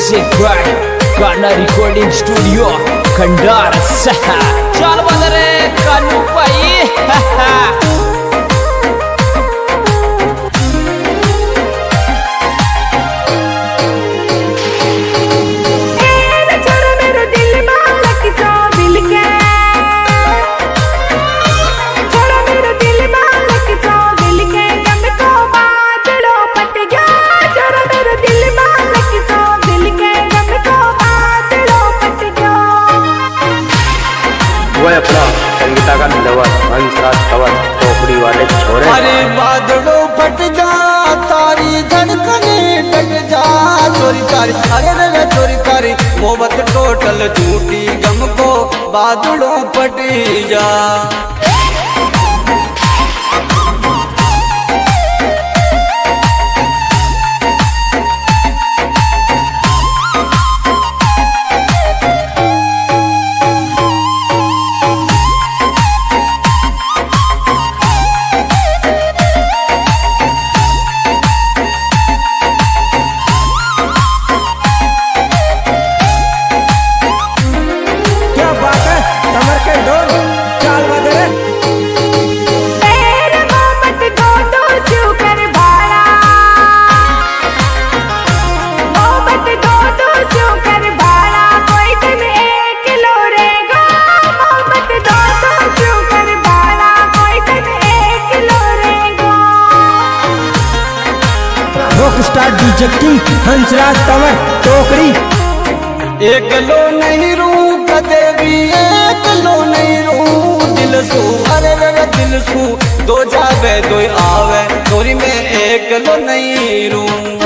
Music by Gaana recording studio Khandar सहा। चल बदरे कानू पाई अपना संगीता का लवर हंसराज कंवर टोकरी वाले छोरे। अरे बादलों फट जा तारी धड़कने कट जा चोरी तारी अरे रे चोरी तारी मोहब्बत टोटल झूठी गम को बादलों फट जा। Star DJ king Hansraj Kanwar Tokri. एक लो नहीं रूप देवी एक लो नहीं रूप दिल सू अरे रे दिल सू दो जावे दो आवे चोरी में एक लो नहीं रूप।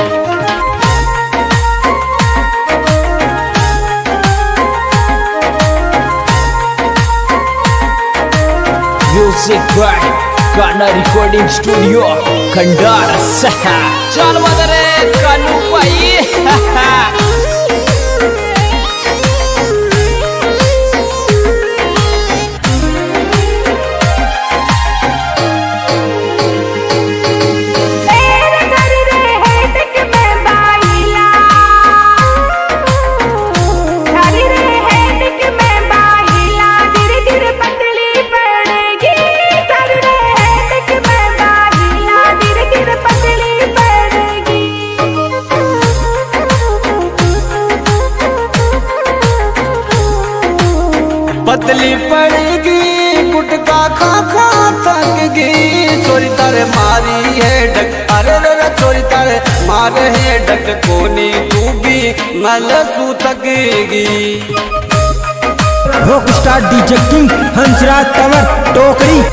Music by Gaana recording studio Khandar सहा। चल बदरे कानू पाई पतली पड़ेगी गुटका खा खा थक गई चोरी तारे मारी है डक अरे रे चोरी तारे मारे है डक कोनी तू भी मलसू थक गई। Rock star DJ king Hansraj Kanwar Tokri.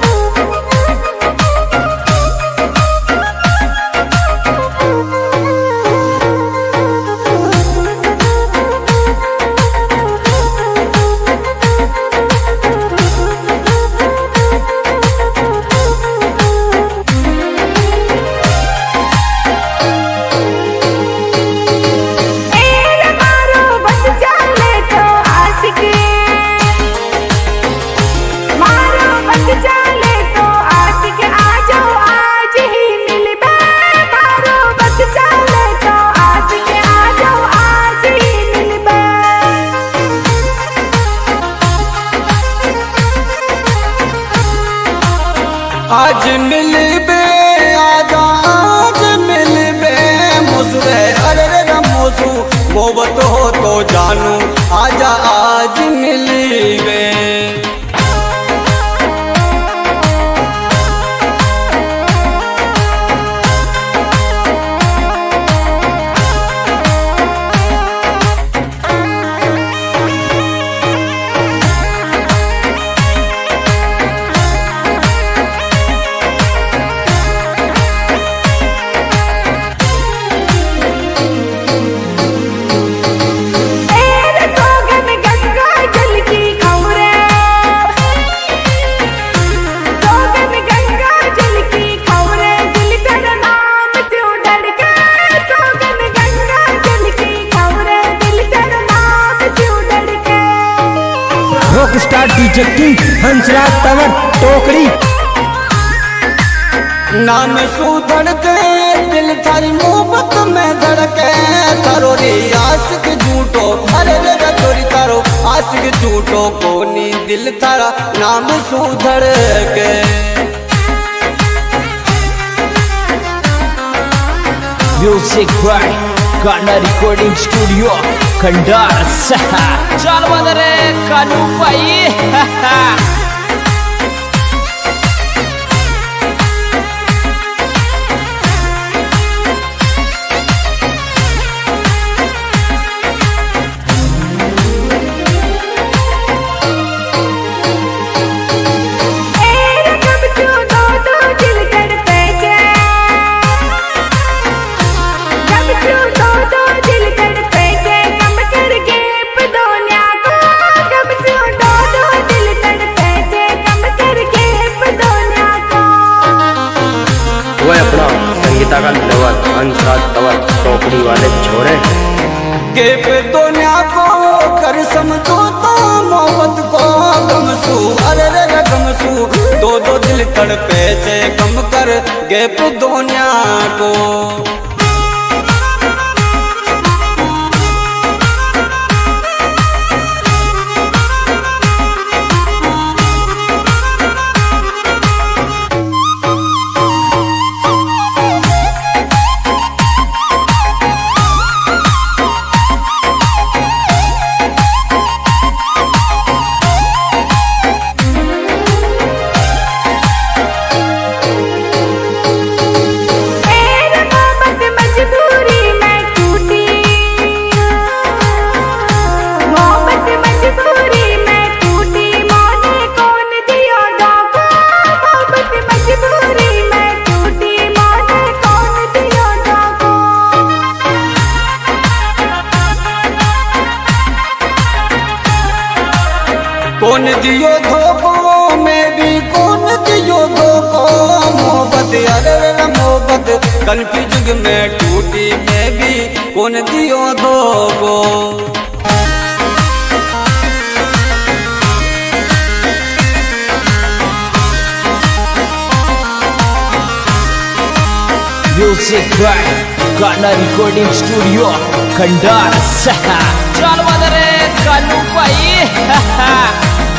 आज मिल बे आजा आज मिल बे मुझे अरे रे मोसू मोहब्बत हो तो जानू आजा आज मिल बे। Star DJ king Hansraj Kanwar Tokri. नाम सुधड़ के दिल थारी मोहब्बत में धड़के तारो रे आशिक झूठो अरे रे चोरी तारो आशिक झूठो कोनी दिल थारा नाम सुधड़ के music by Gaana recording studio Khandar चल बदरे कानू पाई वह अपना संगीता का लवर हंसराज तंवर टोकरी वाले छोरे के पे दुनिया को कर समझो तो मोहब्बत को गमसू अरे रे गमसू दो दो दिल तड़पे से कम कर गे पे दुनिया को कौन दियो धोखो में भी कौन दियो धोखो मोहब्बत अरे मोहब्बत कन्फ्यूज में टूटी में भी कौन दियो धोखो music by Gaana recording studio Khandar चल बदरे कानू पाई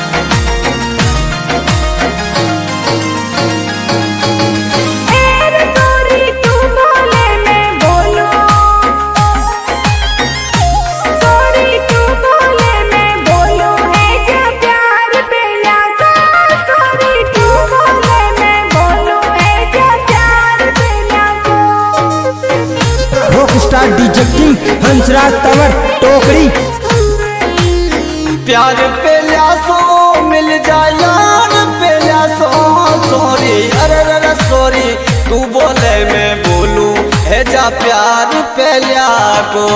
star DJ king Hansraj Tanwar Tokri प्यार पे लियासो मिल जाए यार पे लियासो सॉरी अरे सॉरी तू बोले मैं बोलूं है जा प्यार पे लिया को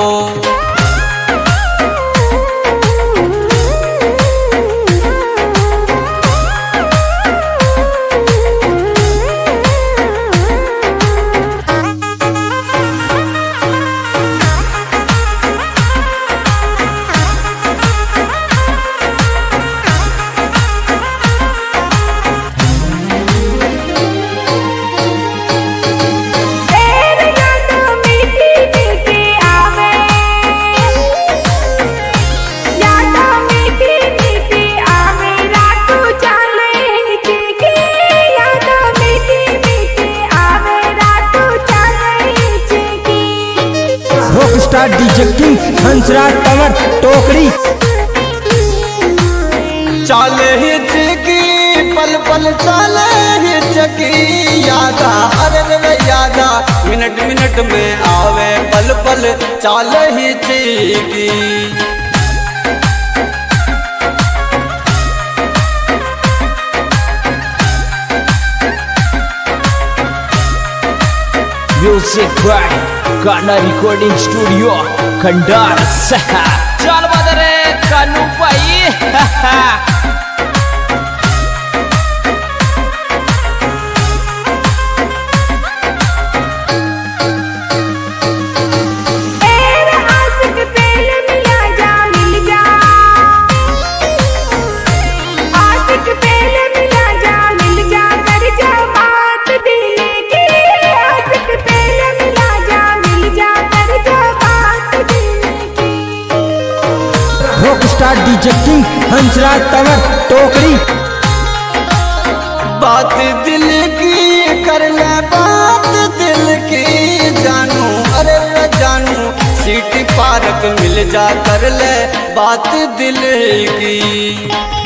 star DJ king Hansraj Tanwar Tokri चाले ही चकी पल पल चाले ही चकी यादा अरे यादा मिनट मिनट में आवे पल पल चाले ही चकी music by Gaana recording studio Khandar चल बदरे कानू पाई पहले मिला जा मिल जा कर जा बात दिल के डीजे किंग हंसराज तंवर टोकरी। बात दिल की कर ले बात दिल की जानू, अरे जानू सिटी पार्क मिल जा कर ले बात दिल की।